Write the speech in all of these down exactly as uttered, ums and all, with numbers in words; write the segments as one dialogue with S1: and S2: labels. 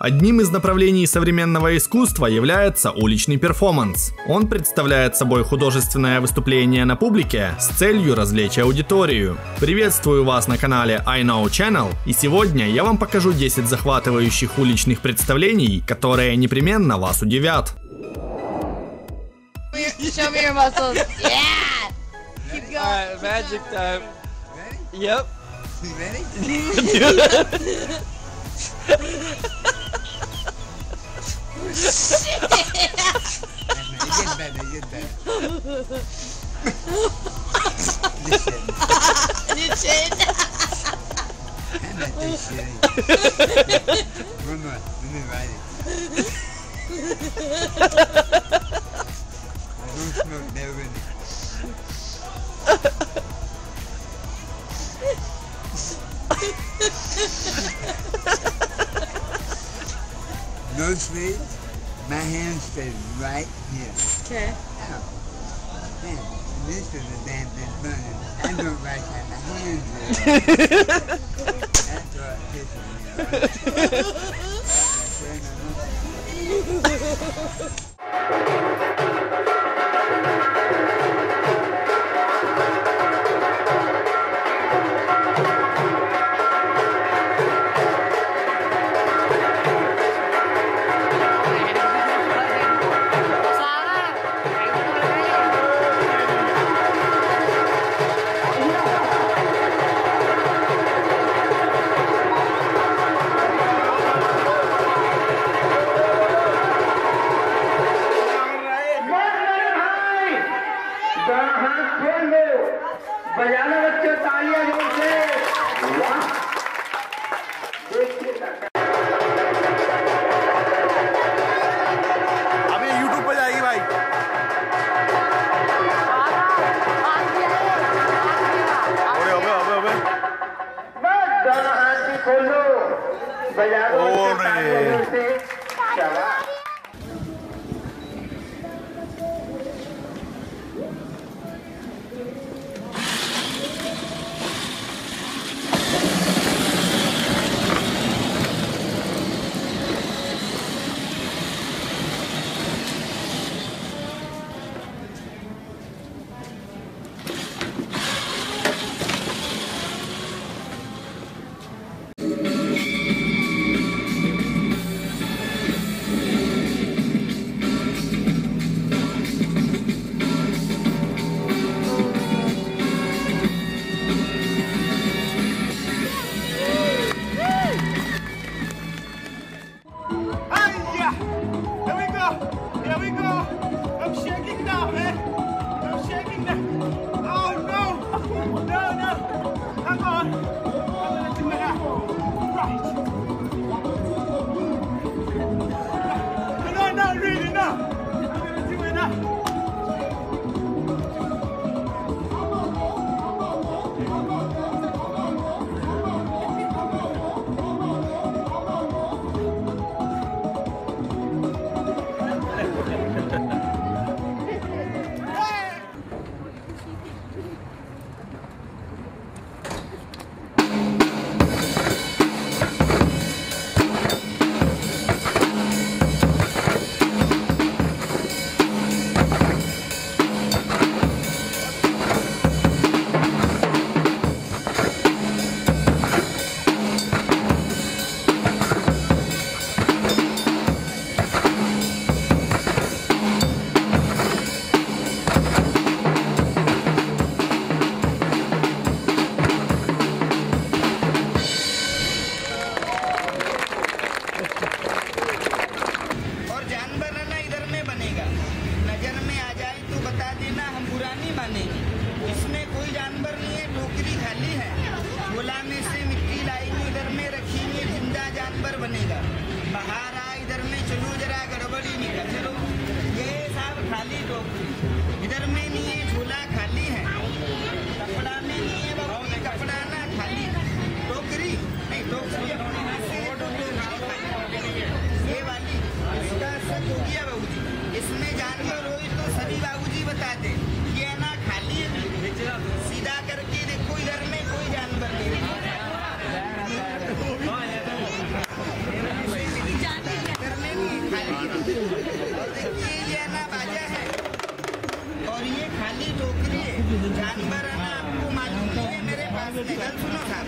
S1: Одним из направлений современного искусства является уличный перфоманс. Он представляет собой художественное выступление на публике с целью развлечь аудиторию. Приветствую вас на канале iKnow Channel, и сегодня я вам покажу десять захватывающих уличных представлений, которые непременно вас удивят.
S2: Show me your muscles. Yeah. Keep going.
S3: All right, magic time.
S4: Ready?
S3: Yep.
S4: You ready?
S2: Shit.
S4: You're getting better, you're getting better. Listen.
S2: Listen.
S4: I'm not that shitty. One more, let me write it. I don't smoke that really. No sleeves, my hand stays right here.
S2: Okay.
S4: Now, man, this is the damn thing burning. I don't right now, my hands are That's what pisses me off.
S5: अभी YouTube पे जाएगी भाई। ओए ओए ओए ओए।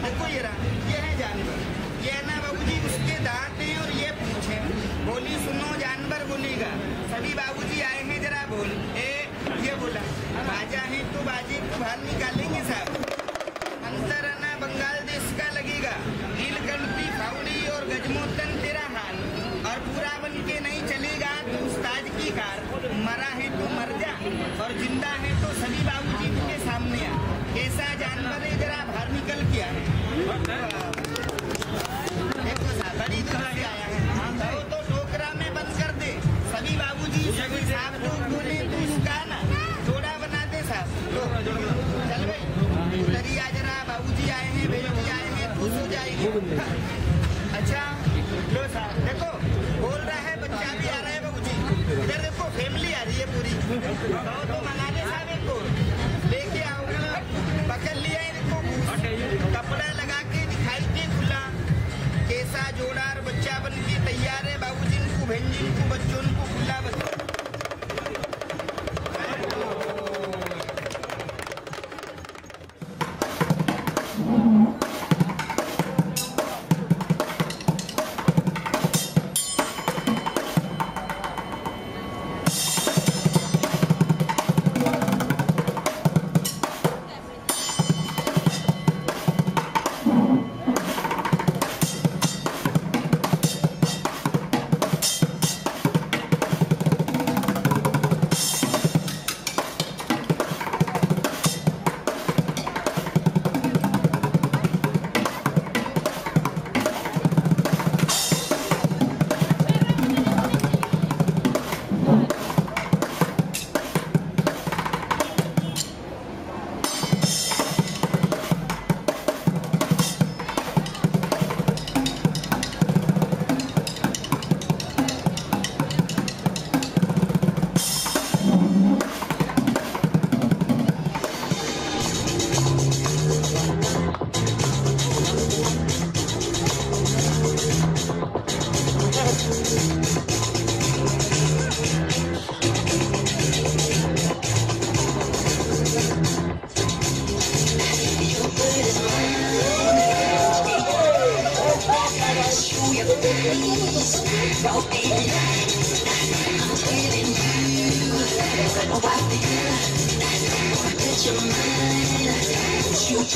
S4: देखो ये रहा, ये है जानवर, ये है ना बाबूजी उसके दांत हैं और ये पूंछ है। बोली सुनो जानवर बोलेगा, सभी बाबूजी आए हैं जरा बोल। ए ये बोला बाजा है तो बाजे को बाहर निकालेंगे साहब। अंतर आना बंगाल देश का लगेगा, नीलकंठी फाउड़ी और गजमोतन तेरा हाल, और पूरा बन के नहीं चलेगा तो उस्ताद की कार। मरा है तो मर जा और जिंदा है तो सभी बाबूजी के सामने आ। कैसा जानवर है जरा बाहर निकल के आए। देखो साहब बड़ी दूर से आया है, तो, तो टोकरा में बंद कर दे। सभी बाबूजी सभी साहब लोग बोले तो उसका ना जोड़ा बना दे साहब। लो चल भाई उधर आ जरा, बाबूजी आए हैं, बेटी आए हैं, खुश हो जाएगी। अच्छा लो साहब देखो बोल रहा है, बच्चा भी आ रहा है बाबूजी। इधर देखो फैमिली आ रही है पूरी, तो, तो मना ले साहब इनको, लेके आओ। पकड़ लिया इनको, कपड़ा लगा के दिखाई के खुला। कैसा जोड़ा और बच्चा बन के तैयार है बाबूजी, इनको भेंजी इनको बच्चों को खुला बच्चा।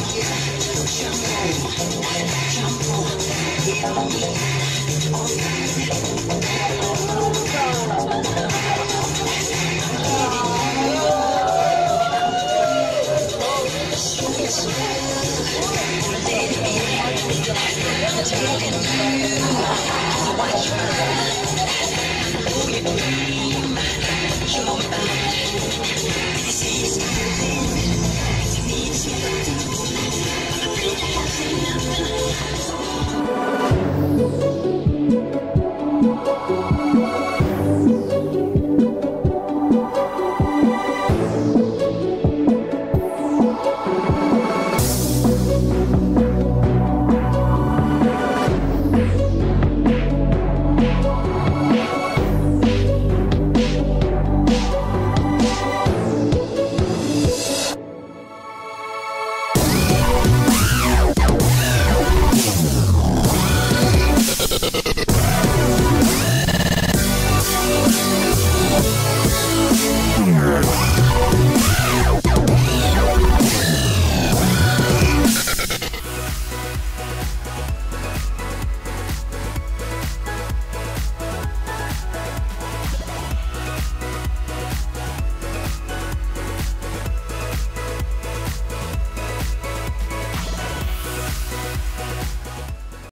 S3: Jump on, get on me, all